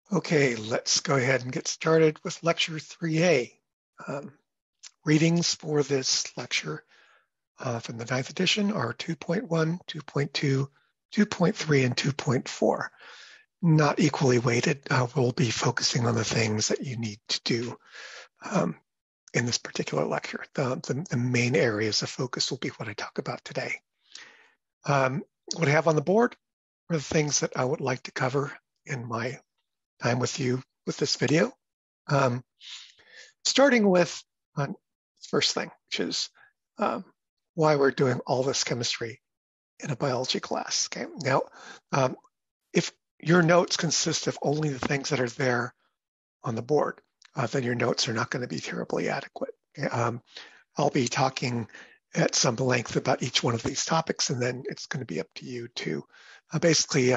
Okay, let's go ahead and get started with lecture 3A. Um, readings for this lecture from the 9th edition are 2.1, 2.2, 2.3, and 2.4. Not equally weighted. We'll be focusing on the things that you need to do in this particular lecture. The main areas of focus will be what I talk about today. What I have on the board are the things that I would like to cover in my time with you with this video. Starting with the first thing, which is why we're doing all this chemistry in a biology class. Okay, now if your notes consist of only the things that are there on the board, then your notes are not going to be terribly adequate. Okay? I'll be talking at some length about each one of these topics, and then it's going to be up to you to basically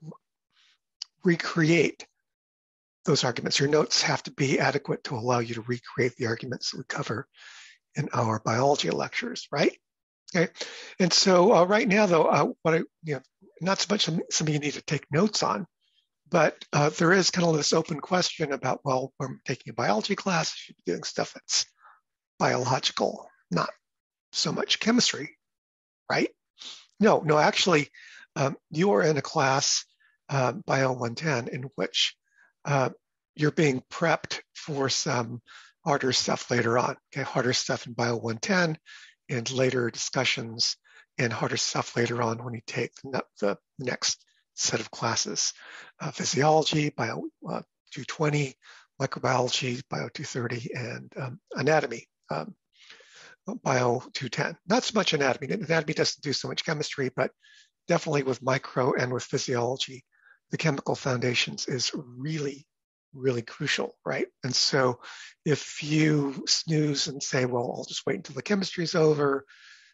recreate those arguments. Your notes have to be adequate to allow you to recreate the arguments that we cover in our biology lectures, right? Okay, and so right now, though, not so much something you need to take notes on, but there is kind of this open question about, well, when I'm taking a biology class, I should be doing stuff that's biological, not so much chemistry, right? No, actually, you are in a class, Bio 110, in which you're being prepped for some harder stuff later on. Okay, harder stuff in Bio 110 and later discussions and harder stuff later on when you take the next set of classes. Physiology, Bio 220, microbiology, Bio 230, and anatomy, Bio 210. Not so much anatomy. Anatomy doesn't do so much chemistry, but definitely with micro and with physiology, the chemical foundations is really crucial, right? And so if you snooze and say, well, I'll just wait until the chemistry's over,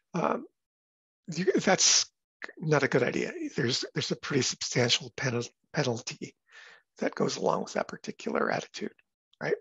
that's not a good idea. There's a pretty substantial penalty that goes along with that particular attitude, right?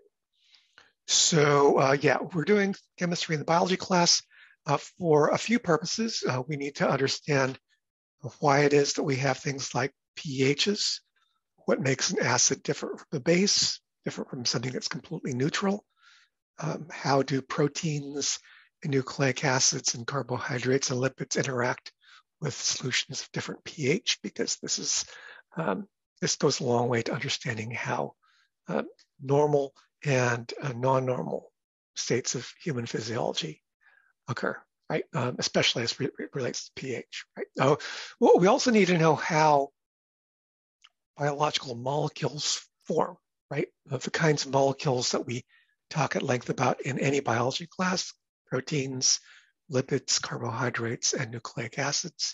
So yeah, we're doing chemistry in the biology class for a few purposes. We need to understand why it is that we have things like pHs, what makes an acid different from a base, different from something that's completely neutral. How do proteins and nucleic acids and carbohydrates and lipids interact with solutions of different pH? Because this goes a long way to understanding how normal and non-normal states of human physiology occur, right? Especially as it relates to pH, right? Well, we also need to know how biological molecules form, right? Of the kinds of molecules that we talk at length about in any biology class: proteins, lipids, carbohydrates, and nucleic acids.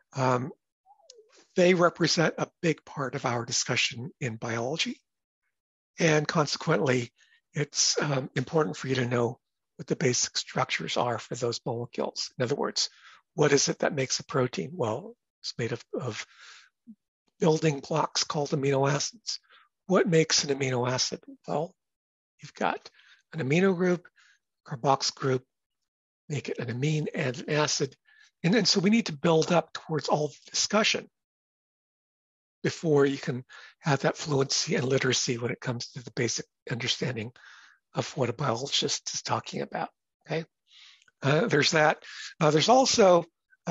They represent a big part of our discussion in biology. And consequently, it's important for you to know what the basic structures are for those molecules. In other words, what is it that makes a protein? Well, it's made of building blocks called amino acids. What makes an amino acid? Well, you've got an amino group, carboxyl group, make it an amine and an acid. And then so we need to build up towards all the discussion before you can have that fluency and literacy when it comes to the basic understanding of what a biologist is talking about, okay? There's that. There's also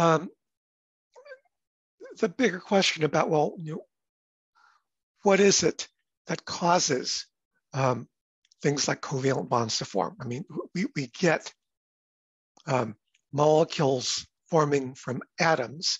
the bigger question about, well, what is it that causes things like covalent bonds to form? I mean, we get molecules forming from atoms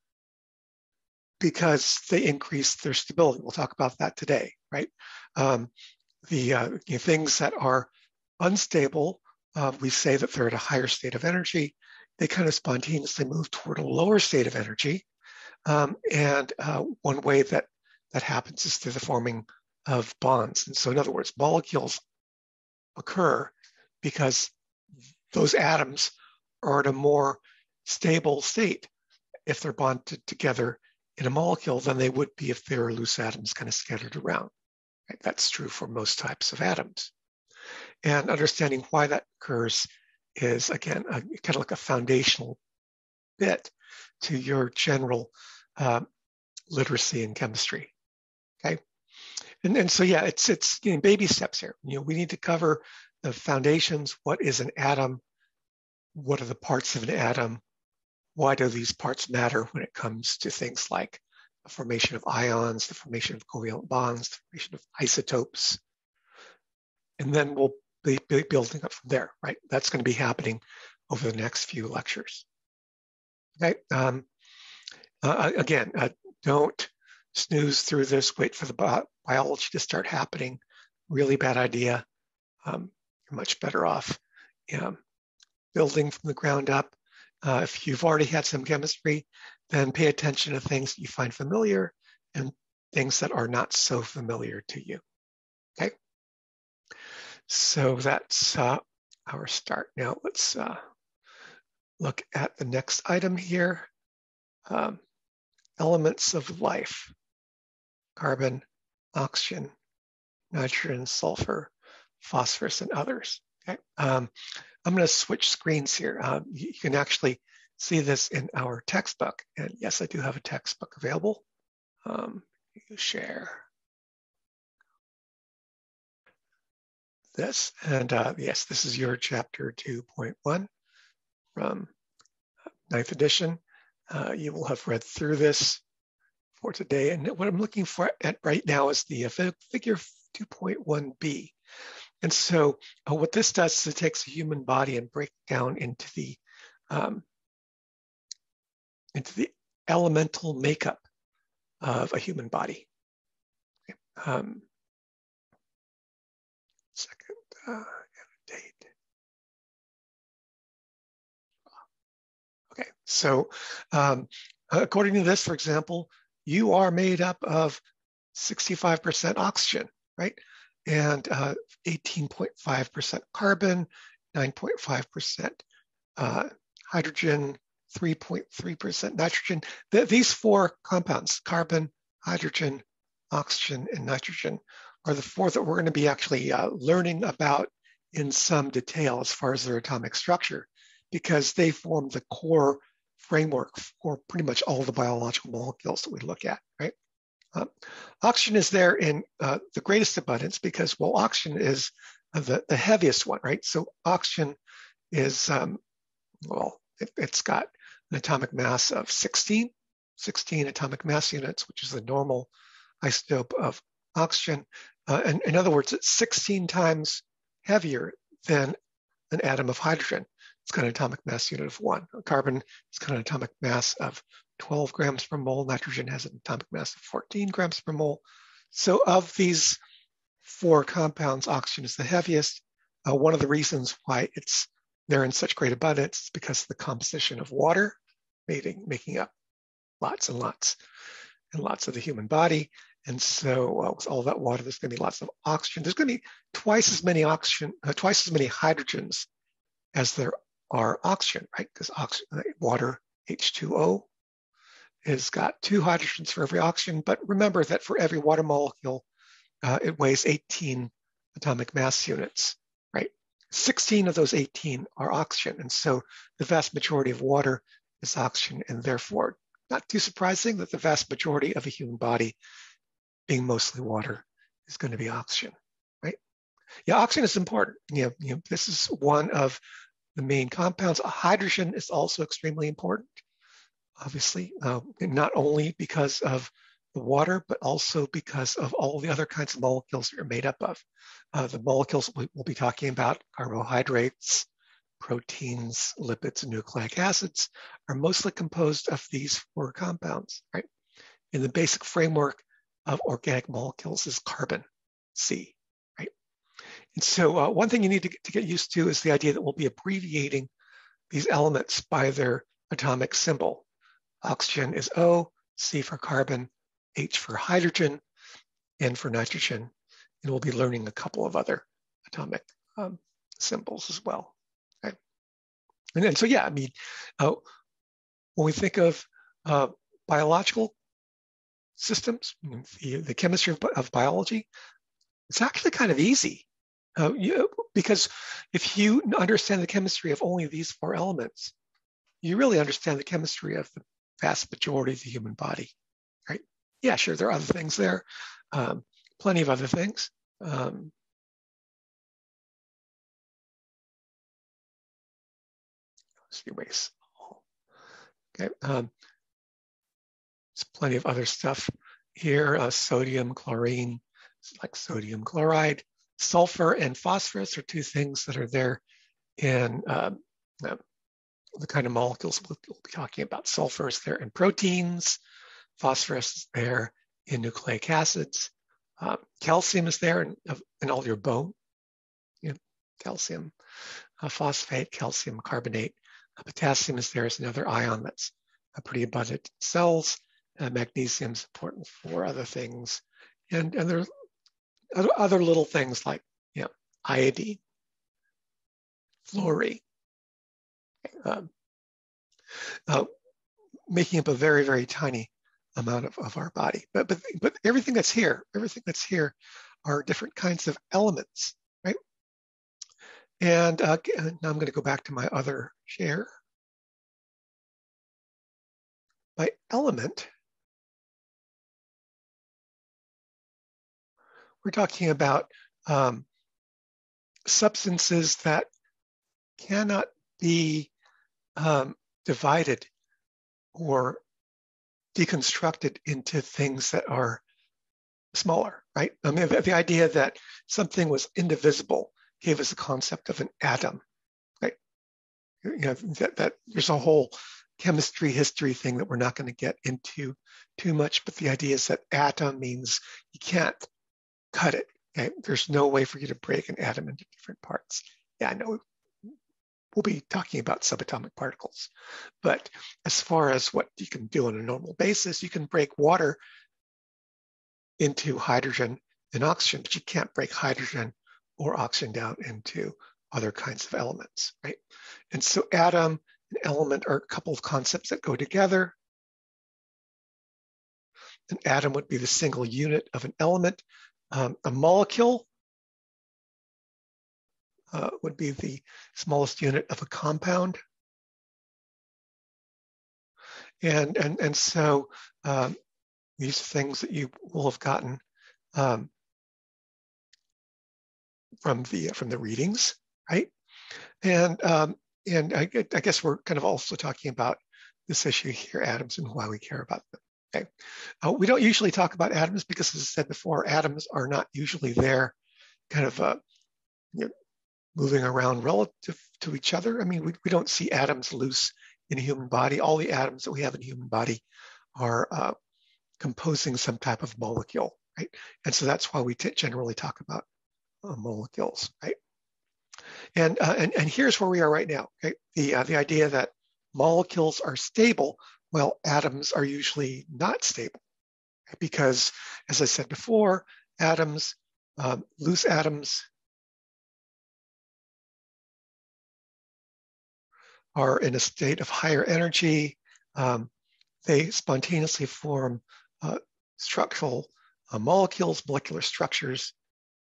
because they increase their stability. We'll talk about that today, right? The things that are unstable, we say that they're at a higher state of energy. They kind of spontaneously move toward a lower state of energy. And one way that happens is through the forming of bonds. And so in other words, molecules occur because those atoms are at a more stable state if they're bonded together in a molecule than they would be if they were loose atoms kind of scattered around. Right? That's true for most types of atoms. And understanding why that occurs is, again, kind of like a foundational bit to your general literacy in chemistry, okay? And so, yeah, it's baby steps here. We need to cover the foundations. What is an atom? What are the parts of an atom? Why do these parts matter when it comes to things like the formation of ions, the formation of covalent bonds, the formation of isotopes? And then we'll be building up from there, right? That's going to be happening over the next few lectures. Okay. Again, don't snooze through this. Wait for the biology to start happening. Really bad idea. You're much better off building from the ground up. If you've already had some chemistry, then pay attention to things that you find familiar and things that are not so familiar to you. Okay. So that's our start. Now let's look at the next item here. Elements of life: carbon, oxygen, nitrogen, sulfur, phosphorus, and others. Okay. I'm going to switch screens here. You can actually see this in our textbook. And yes, I do have a textbook available. You share this. And yes, this is your chapter 2.1 from 9th edition. You will have read through this for today. And what I'm looking for at right now is the figure 2.1b. And so what this does is it takes a human body and breaks down into the elemental makeup of a human body. Okay. Second, date. Okay, so according to this, for example, you are made up of 65% oxygen, right? And 18.5% carbon, 9.5% hydrogen, 3.3% nitrogen. These four compounds, carbon, hydrogen, oxygen, and nitrogen, are the four that we're going to be actually learning about in some detail as far as their atomic structure, because they form the core framework for pretty much all the biological molecules that we look at, right? Oxygen is there in the greatest abundance because, well, oxygen is the heaviest one, right? So oxygen is, it's got an atomic mass of 16 atomic mass units, which is the normal isotope of oxygen. And in other words, it's 16 times heavier than an atom of hydrogen. It's got an atomic mass unit of 1. Carbon has got an atomic mass of 12 grams per mole. Nitrogen has an atomic mass of 14 grams per mole. So of these four compounds, oxygen is the heaviest. One of the reasons why they're in such great abundance is because of the composition of water, making up lots and lots and lots of the human body. And so with all that water, there's going to be lots of oxygen. There's going to be twice as many hydrogens as there are oxygen, right? Because water, H2O, has got 2 hydrogens for every oxygen. But remember that for every water molecule, it weighs 18 atomic mass units, right? 16 of those 18 are oxygen. And so the vast majority of water is oxygen, and therefore not too surprising that the vast majority of a human body, being mostly water, is going to be oxygen, right? Yeah, oxygen is important. This is one of the main compounds. Hydrogen is also extremely important, obviously, not only because of the water, but also because of all the other kinds of molecules that are made up of. The molecules we'll be talking about, carbohydrates, proteins, lipids, and nucleic acids, are mostly composed of these 4 compounds, right? And the basic framework of organic molecules is carbon, C, right? And so one thing you need to get used to is the idea that we'll be abbreviating these elements by their atomic symbol. Oxygen is O, C for carbon, H for hydrogen, N for nitrogen. And we'll be learning a couple of other atomic symbols as well. Okay? And so, yeah, I mean, when we think of biological systems, the chemistry of biology, it's actually kind of easy. Because if you understand the chemistry of only these 4 elements, you really understand the chemistry of the vast majority of the human body, right? Yeah, sure, there are other things there, plenty of other things. Let's erase. Okay. There's plenty of other stuff here. Sodium, chlorine, like sodium chloride. Sulfur and phosphorus are two things that are there in the kind of molecules we'll be talking about. Sulfur is there in proteins. Phosphorus is there in nucleic acids. Calcium is there in all your bone. You know, calcium phosphate, calcium carbonate. Potassium is there as another ion that's pretty abundant in cells. Magnesium is important for other things. And there are other little things like, you know, iodine, fluorine, making up a very, very tiny amount of our body. But everything that's here are different kinds of elements, right? And now I'm going to go back to my other share. By element, we're talking about substances that cannot be divided or deconstructed into things that are smaller, right? I mean, the idea that something was indivisible gave us the concept of an atom, right? You know, that there's a whole chemistry history thing that we're not going to get into too much, but the idea is that atom means you can't cut it. Okay? There's no way for you to break an atom into different parts. Yeah, I know we'll be talking about subatomic particles, but as far as what you can do on a normal basis, you can break water into hydrogen and oxygen, but you can't break hydrogen or oxygen down into other kinds of elements, right? And so atom and element are a couple of concepts that go together. An atom would be the single unit of an element. A molecule would be the smallest unit of a compound. And so these things that you will have gotten from the readings, right? And I guess we're kind of also talking about this issue here, atoms, and why we care about them. Okay. We don't usually talk about atoms because, as I said before, atoms are not usually there kind of you know, moving around relative to each other. I mean, we don't see atoms loose in a human body. All the atoms that we have in a human body are composing some type of molecule, right? And so that's why we generally talk about molecules, right? And here's where we are right now. Okay? The idea that molecules are stable, well, atoms are usually not stable, right? Because, as I said before, atoms, loose atoms, are in a state of higher energy. They spontaneously form structural molecules, molecular structures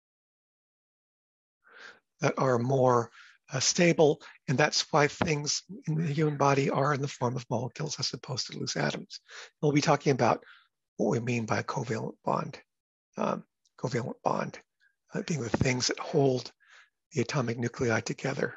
that are more stable, and that's why things in the human body are in the form of molecules as opposed to loose atoms. We'll be talking about what we mean by a covalent bond. Covalent bond being the things that hold the atomic nuclei together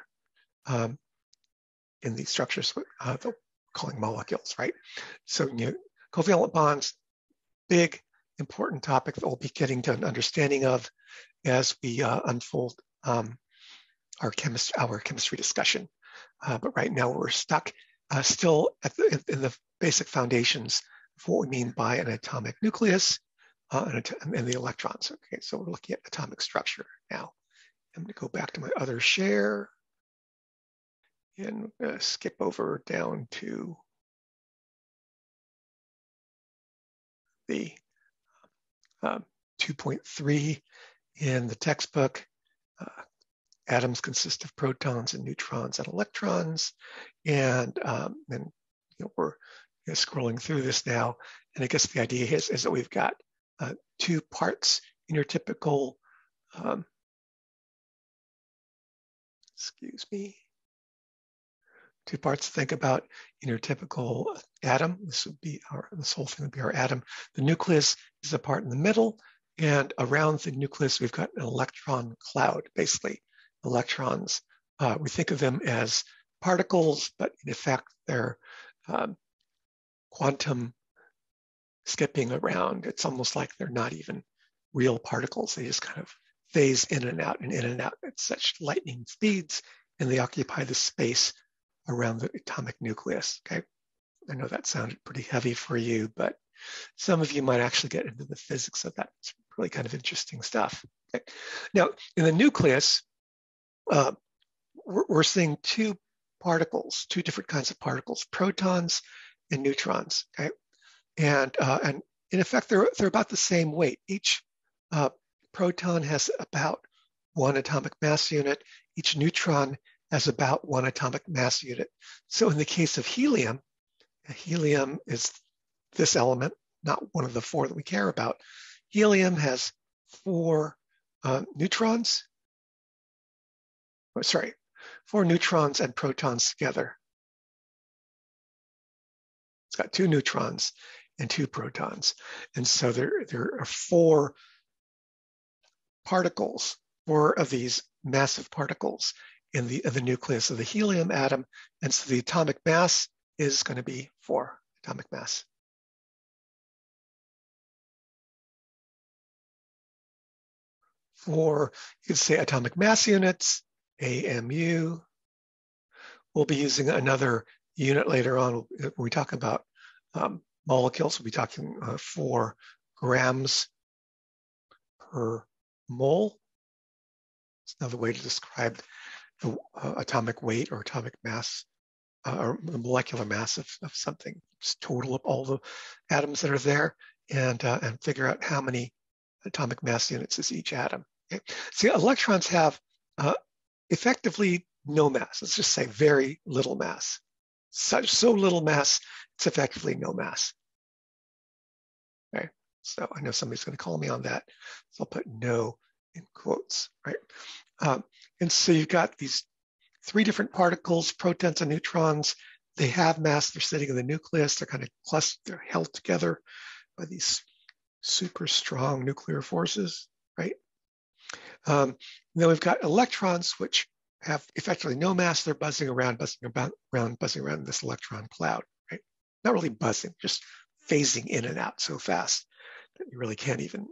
in these structures that we're calling molecules, right? So covalent bonds, big, important topic that we'll be getting to an understanding of as we unfold our chemistry discussion. But right now we're stuck still in the basic foundations of what we mean by an atomic nucleus and the electrons. Okay, so we're looking at atomic structure now. I'm going to go back to my other share and skip over down to the 2.3 in the textbook. Atoms consist of protons and neutrons and electrons, and we're scrolling through this now. And I guess the idea is that we've got two parts in your typical, two parts to think about in your typical atom. This whole thing would be our atom. The nucleus is the part in the middle, And around the nucleus, we've got an electron cloud, basically. Electrons, we think of them as particles, but in effect, they're quantum skipping around. It's almost like they're not even real particles. They just kind of phase in and out at such lightning speeds, and they occupy the space around the atomic nucleus, okay? I know that sounded pretty heavy for you, but some of you might actually get into the physics of that. It's really kind of interesting stuff. Okay? Now, in the nucleus, we're seeing two different kinds of particles, protons and neutrons, okay? And in effect, they're about the same weight. Each proton has about 1 atomic mass unit. Each neutron has about 1 atomic mass unit. So in the case of helium, helium is this element, not one of the 4 that we care about. Helium has 4 neutrons. 4 neutrons and protons together. It's got 2 neutrons and 2 protons. And so there are 4 particles, 4 of these massive particles in the nucleus of the helium atom. And so the atomic mass is going to be 4 atomic mass. For, you could say, atomic mass units, AMU. We'll be using another unit later on when we talk about molecules. We'll be talking 4 grams per mole. It's another way to describe the atomic weight or atomic mass or the molecular mass of something. Just total up all the atoms that are there and figure out how many atomic mass units is each atom. Okay? See, electrons have effectively no mass. Let's just say very little mass. So little mass, it's effectively no mass. Okay, so I know somebody's going to call me on that, so I'll put no in quotes, right? And so you've got these 3 different particles, protons and neutrons. They have mass. They're sitting in the nucleus. They're kind of clustered. They're held together by these super strong nuclear forces, right? Then we've got electrons, which have effectively no mass. They're buzzing around this electron cloud, right? Not really buzzing, just phasing in and out so fast that you really can't even,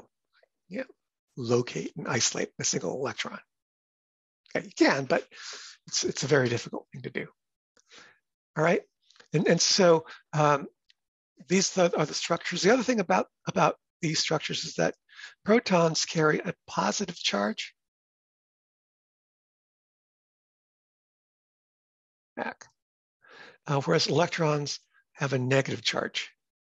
locate and isolate a single electron. Okay, you can, but it's a very difficult thing to do. All right, and so these are the structures. The other thing about these structures is that protons carry a positive charge. Back. Whereas electrons have a negative charge.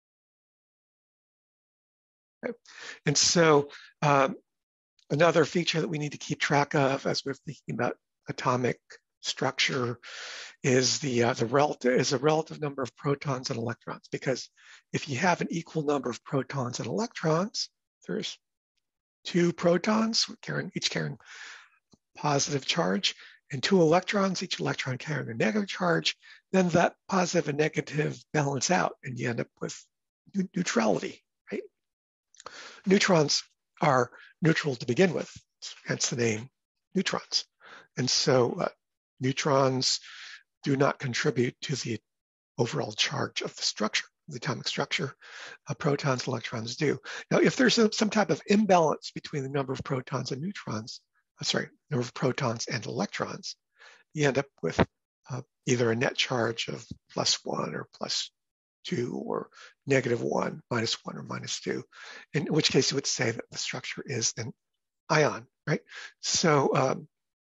Okay. And so another feature that we need to keep track of as we're thinking about atomic structure is the relative number of protons and electrons. Because if you have an equal number of protons and electrons, there's 2 protons each carrying a positive charge, and 2 electrons, each electron carrying a negative charge, then that positive and negative balance out, and you end up with neutrality, right? Neutrons are neutral to begin with, hence the name neutrons. And so neutrons do not contribute to the overall charge of the structure, the atomic structure. Protons and electrons do. Now, if there's some type of imbalance between the number of protons and neutrons, number of protons and electrons, you end up with either a net charge of +1 or +2 or -1, -1 or -2, in which case you would say that the structure is an ion, right? So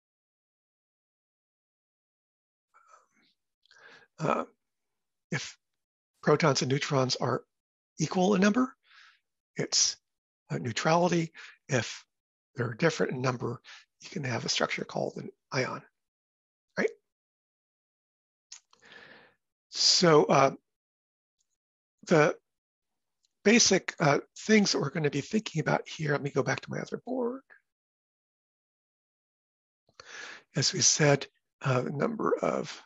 if protons and neutrons are equal in number, it's neutrality. If they're different in number, you can have a structure called an ion, right? So the basic things that we're going to be thinking about here, let me go back to my other board. As we said, the number of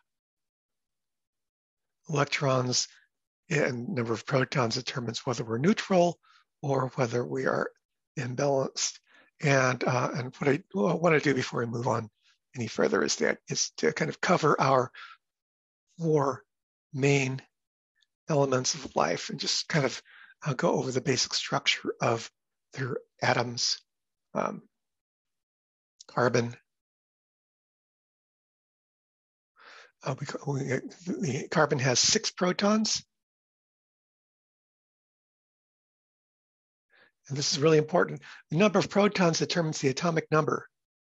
electrons and number of protons determines whether we're neutral or whether we are imbalanced. And what I want to do before I move on any further is to kind of cover our 4 main elements of life and just kind of go over the basic structure of their atoms. Carbon. The carbon has 6 protons. And this is really important. The number of protons determines the atomic number.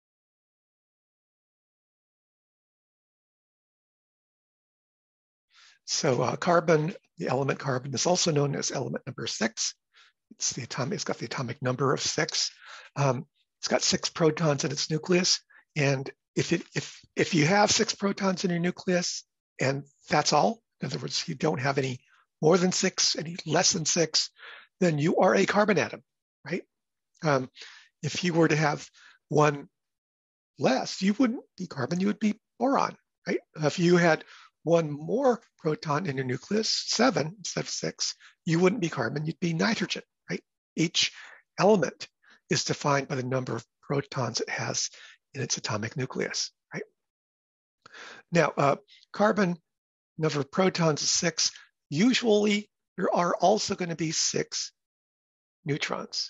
So carbon, the element carbon, is also known as element number 6. It's got the atomic number of 6. It's got 6 protons in its nucleus, and if you have 6 protons in your nucleus and that's all, in other words, you don't have any more than 6, any less than 6, then you are a carbon atom, right? If you were to have one less, you wouldn't be carbon, you would be boron, right? If you had one more proton in your nucleus, 7 instead of 6, you wouldn't be carbon, you'd be nitrogen, right? Each element is defined by the number of protons it has in its atomic nucleus, right? Now, carbon, number of protons is 6. Usually, there are also going to be 6 neutrons,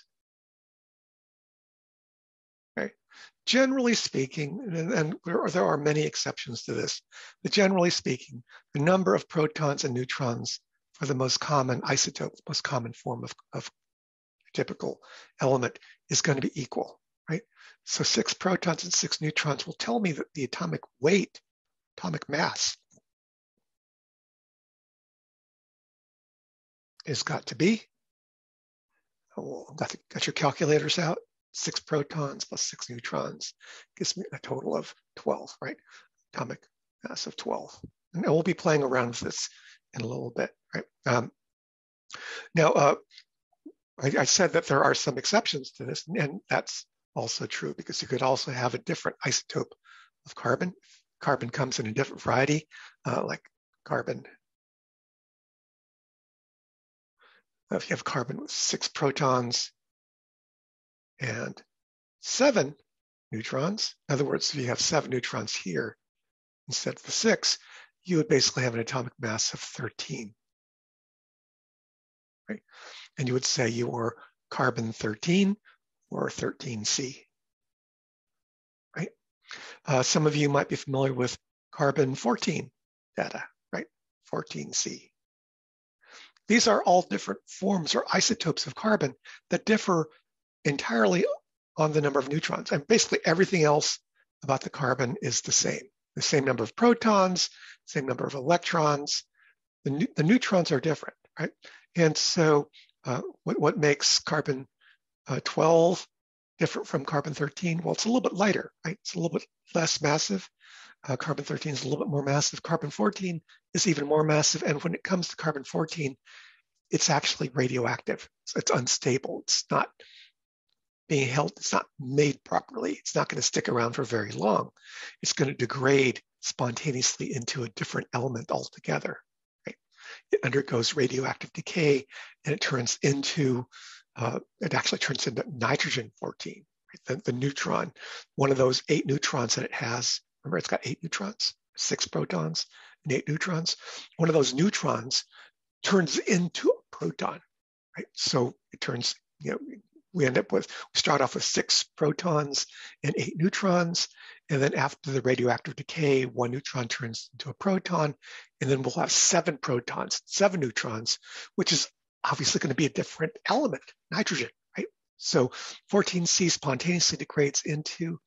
right? Generally speaking, and there are many exceptions to this, but generally speaking, the number of protons and neutrons for the most common isotope, most common form of typical element is going to be equal, right? So 6 protons and 6 neutrons will tell me that the atomic weight, atomic mass, has got to be, got your calculators out, 6 protons plus 6 neutrons gives me a total of 12, right? Atomic mass of 12. And we'll be playing around with this in a little bit, right? Now, I said that there are some exceptions to this, and that's also true because you could also have a different isotope of carbon. Carbon comes in a different variety, like carbon. If you have carbon with 6 protons and 7 neutrons, in other words, if you have 7 neutrons here instead of the 6, you would basically have an atomic mass of 13, right? And you would say you were carbon 13 or 13C, right? Some of you might be familiar with carbon 14 data, right? 14C. These are all different forms or isotopes of carbon that differ entirely on the number of neutrons. And basically everything else about the carbon is the same number of protons, same number of electrons. The neutrons are different, right? And so what makes carbon 12 different from carbon 13? Well, it's a little bit lighter, right? It's a little bit less massive. Carbon 13 is a little bit more massive. Carbon 14 is even more massive. And when it comes to carbon 14, it's actually radioactive. It's unstable. It's not being held. It's not made properly. It's not going to stick around for very long. It's going to degrade spontaneously into a different element altogether. Right? It undergoes radioactive decay, and it turns into it actually turns into nitrogen 14, right? The neutron, one of those 8 neutrons that it has. Remember, it's got 8 neutrons, 6 protons, and 8 neutrons. One of those neutrons turns into a proton, right? So it turns, we start off with 6 protons and 8 neutrons, and then after the radioactive decay, 1 neutron turns into a proton, and then we'll have 7 protons, 7 neutrons, which is obviously going to be a different element, nitrogen, right? So 14C spontaneously degrades into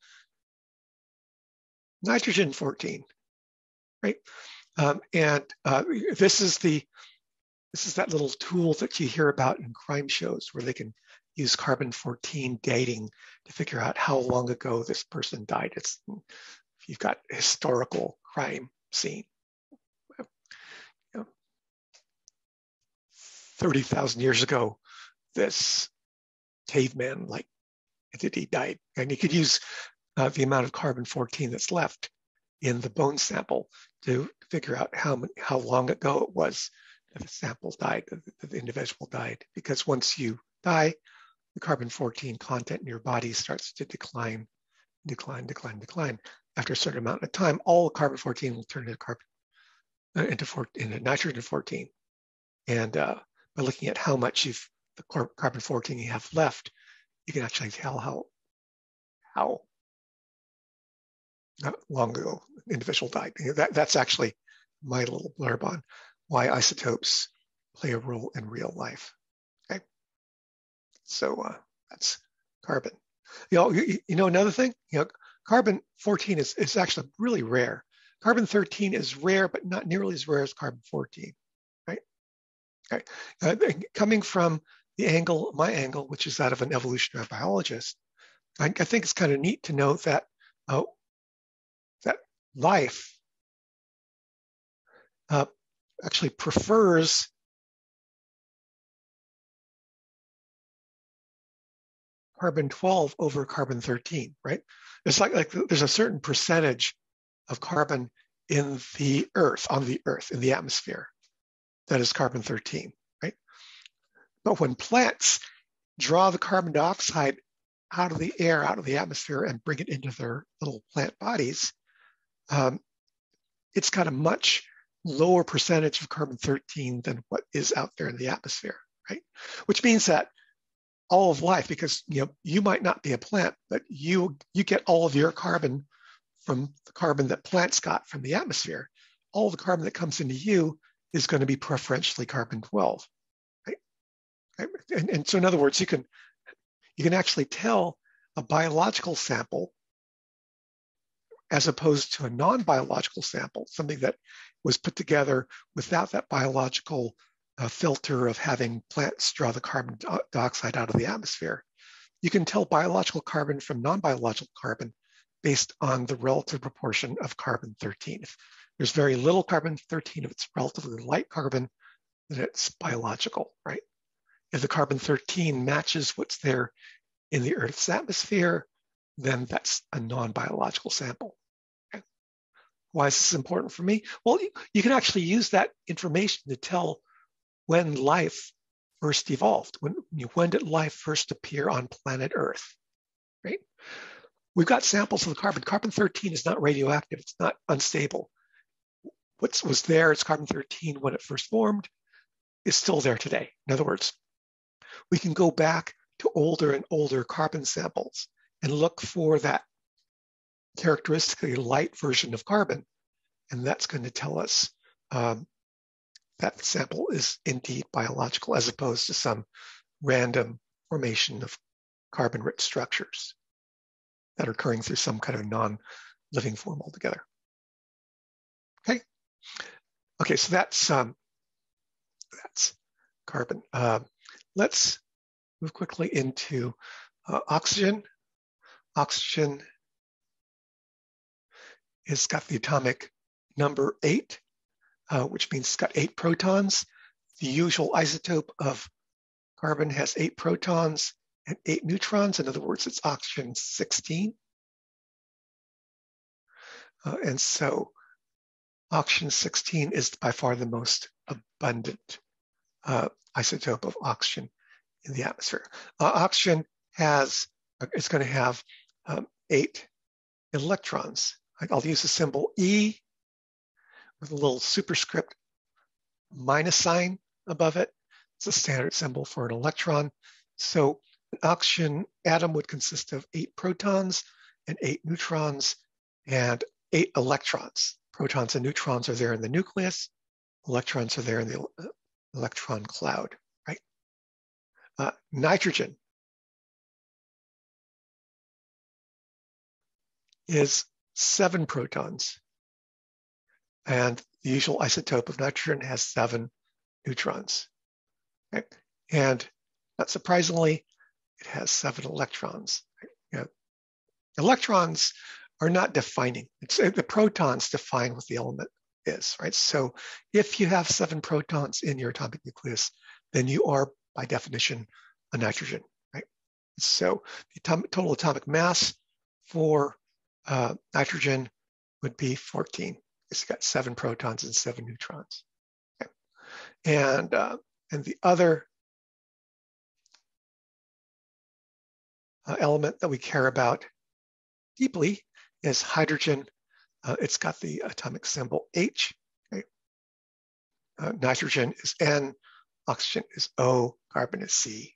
nitrogen 14, right? And this is that little tool that you hear about in crime shows where they can use carbon 14 dating to figure out how long ago this person died. If you've got a historical crime scene, 30,000 years ago, this caveman-like entity died. And you could use the amount of carbon 14 that's left in the bone sample to figure out how long ago it was that the sample died, that the individual died. Because once you die, the carbon-14 content in your body starts to decline. After a certain amount of time, all the carbon-14 will turn into nitrogen-14. And by looking at how much the carbon-14 you have left, you can actually tell how long ago the individual died. That's actually my little blurb on why isotopes play a role in real life. Okay, so that's carbon. You know another thing. Carbon-14 is actually really rare. Carbon-13 is rare, but not nearly as rare as carbon-14. Right? Okay. Coming from the angle, my angle, which is that of an evolutionary biologist, I think it's kind of neat to note that that life actually prefers carbon-12 over carbon-13, right? It's like there's a certain percentage of carbon in the Earth, in the atmosphere, that is carbon-13, right? But when plants draw the carbon dioxide out of the air, out of the atmosphere, and bring it into their little plant bodies, it's got a much lower percentage of carbon-13 than what is out there in the atmosphere, right? Which means that all of life, because you might not be a plant, but you get all of your carbon from the carbon that plants got from the atmosphere. All the carbon that comes into you is going to be preferentially carbon-12, right? And so in other words, you can actually tell a biological sample as opposed to a non-biological sample, something that was put together without that biological filter of having plants draw the carbon dioxide out of the atmosphere. You can tell biological carbon from non-biological carbon based on the relative proportion of carbon-13. If there's very little carbon-13, if it's relatively light carbon, then it's biological, right? If the carbon-13 matches what's there in the Earth's atmosphere, then that's a non-biological sample. Okay. Why is this important for me? Well, you can actually use that information to tell when life first evolved. When did life first appear on planet Earth, right? We've got samples of the carbon. Carbon-13 is not radioactive. It's not unstable. What was there, it's carbon-13 when it first formed, is still there today. In other words, we can go back to older and older carbon samples and look for that characteristically light version of carbon. And that's going to tell us that the sample is indeed biological, as opposed to some random formation of carbon-rich structures that are occurring through some kind of non-living form altogether. Okay, so that's carbon. Let's move quickly into oxygen. Oxygen has got the atomic number 8, which means it's got 8 protons. The usual isotope of carbon has 8 protons and 8 neutrons. In other words, it's oxygen 16. And so oxygen 16 is by far the most abundant isotope of oxygen in the atmosphere. Oxygen is going to have 8 electrons. I'll use the symbol E with a little superscript minus sign above it. It's a standard symbol for an electron. So an oxygen atom would consist of 8 protons and 8 neutrons and 8 electrons. Protons and neutrons are there in the nucleus. Electrons are there in the electron cloud, right? Nitrogen is 7 protons. And the usual isotope of nitrogen has 7 neutrons. Right? And not surprisingly, it has 7 electrons. Right? Electrons are not defining. The protons define what the element is, right? So if you have 7 protons in your atomic nucleus, then you are, by definition, a nitrogen, right? So the total atomic mass for nitrogen would be 14. It's got 7 protons and 7 neutrons. Okay. And the other element that we care about deeply is hydrogen. It's got the atomic symbol H. Okay? Nitrogen is N, oxygen is O, carbon is C.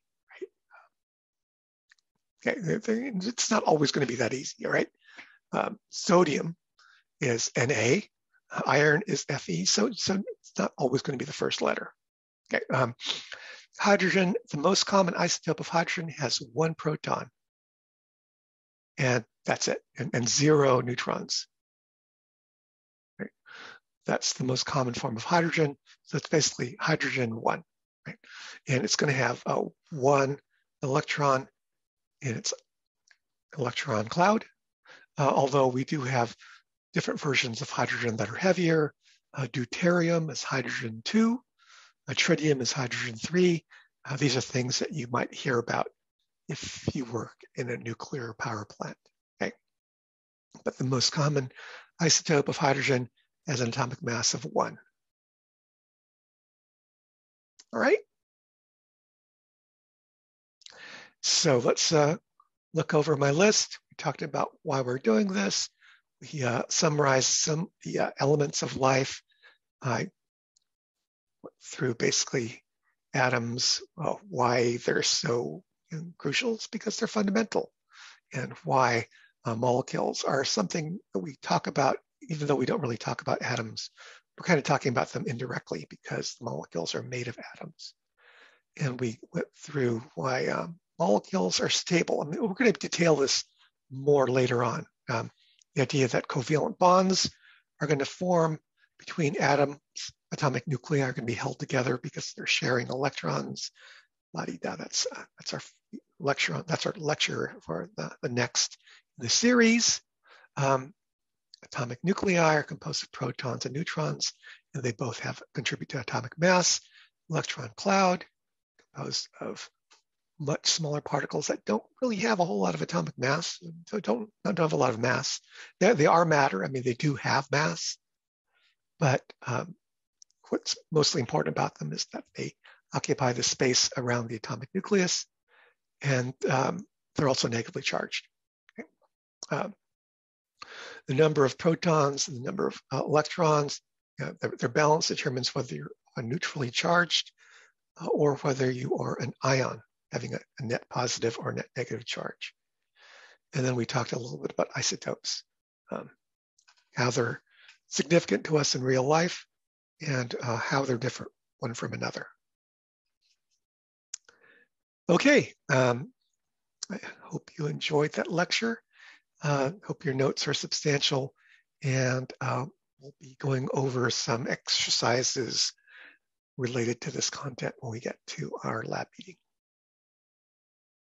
Right? Okay, it's not always going to be that easy, all right? Sodium is Na, iron is Fe, so it's not always going to be the first letter. Okay. Hydrogen, the most common isotope of hydrogen, has 1 proton, and that's it, and 0 neutrons. Right? That's the most common form of hydrogen, so it's basically hydrogen 1, right? And it's going to have 1 electron in its electron cloud, although we do have different versions of hydrogen that are heavier. Deuterium is hydrogen 2, tritium is hydrogen 3. These are things that you might hear about if you work in a nuclear power plant. Okay? But the most common isotope of hydrogen has an atomic mass of 1. All right? So let's look over my list. We talked about why we're doing this. We summarized some the elements of life through basically atoms, why they're so crucial is because they're fundamental, and why molecules are something that we talk about, even though we don't really talk about atoms. We're kind of talking about them indirectly because the molecules are made of atoms. And we went through why molecules are stable. I mean, we're going to detail this more later on. The idea that covalent bonds are going to form between atoms, atomic nuclei are going to be held together because they're sharing electrons. La-di-da, that's our lecture. That's our lecture for the next in the series. Atomic nuclei are composed of protons and neutrons, and they both contribute to atomic mass. Electron cloud, composed of much smaller particles that don't really have a whole lot of atomic mass, so don't have a lot of mass. They are matter. I mean, they do have mass, but what's mostly important about them is that they occupy the space around the atomic nucleus, and they're also negatively charged. Okay? The number of protons and the number of electrons, their balance determines whether you're neutrally charged or whether you are an ion, having a net positive or net negative charge. And then we talked a little bit about isotopes, how they're significant to us in real life, and how they're different one from another. Okay, I hope you enjoyed that lecture. Hope your notes are substantial, and we'll be going over some exercises related to this content when we get to our lab meeting.